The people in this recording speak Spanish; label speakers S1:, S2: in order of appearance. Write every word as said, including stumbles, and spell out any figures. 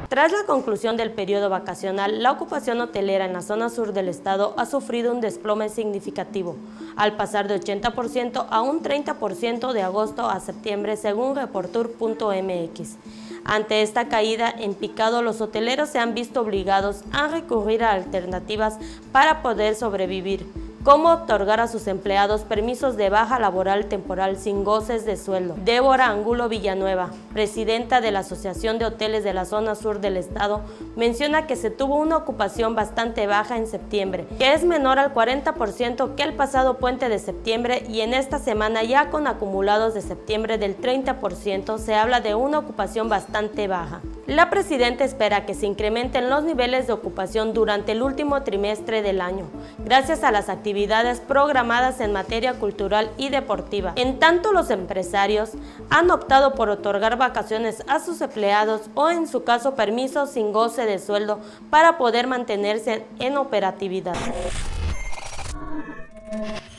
S1: Tras la conclusión del periodo vacacional, la ocupación hotelera en la zona sur del estado ha sufrido un desplome significativo, al pasar de ochenta por ciento a un treinta por ciento de agosto a septiembre, según Reportur punto m x. Ante esta caída en picado, los hoteleros se han visto obligados a recurrir a alternativas para poder sobrevivir, como otorgar a sus empleados permisos de baja laboral temporal sin goces de sueldo. Débora Angulo Villanueva, presidenta de la Asociación de Hoteles de la Zona Sur del Estado, menciona que se tuvo una ocupación bastante baja en septiembre, que es menor al cuarenta por ciento que el pasado puente de septiembre, y en esta semana, ya con acumulados de septiembre del treinta por ciento, se habla de una ocupación bastante baja. La presidenta espera que se incrementen los niveles de ocupación durante el último trimestre del año, gracias a las actividades actividades programadas en materia cultural y deportiva. En tanto, los empresarios han optado por otorgar vacaciones a sus empleados o, en su caso, permisos sin goce de sueldo para poder mantenerse en operatividad.